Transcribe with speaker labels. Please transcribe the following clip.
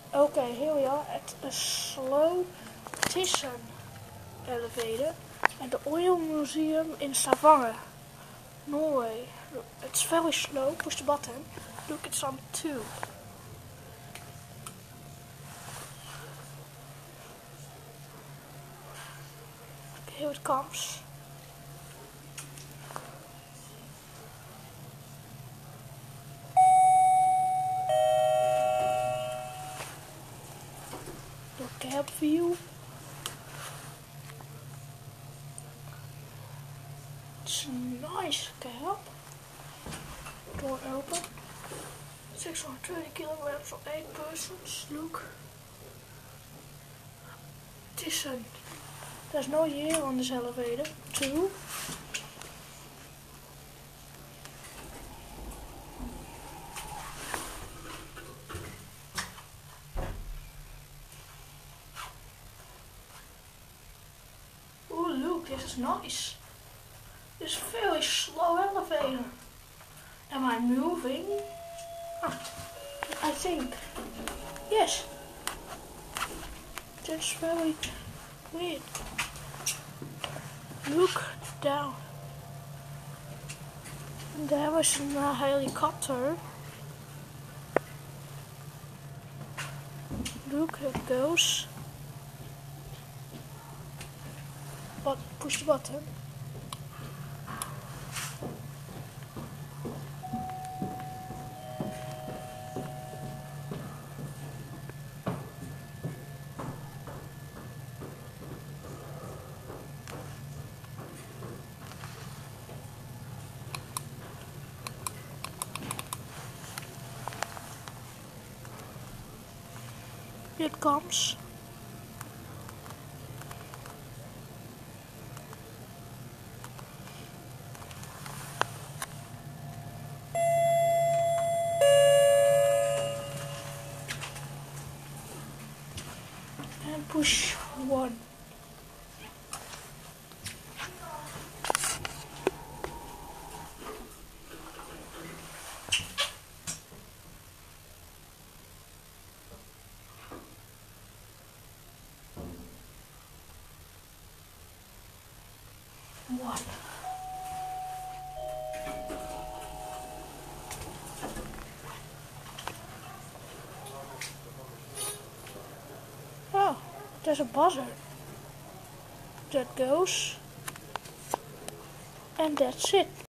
Speaker 1: Okay, here we are at a slow Thyssen elevator at the Oil Museum in Stavanger, Norway. It's very slow. Push the button. Look, it's on 2. Okay, here it comes. The cab view. It's a nice cab. Door open. 630 kilograms for 8 persons. Look. Thyssen. There's no year on this elevator. 2. Oh look, this is nice. This is a very slow elevator. Am I moving? I think. Yes. That's very weird. Look down. And there was a helicopter. Look, it goes. But push the button. Here it comes. And push 1. Oh, there's a buzzer that goes, and that's it.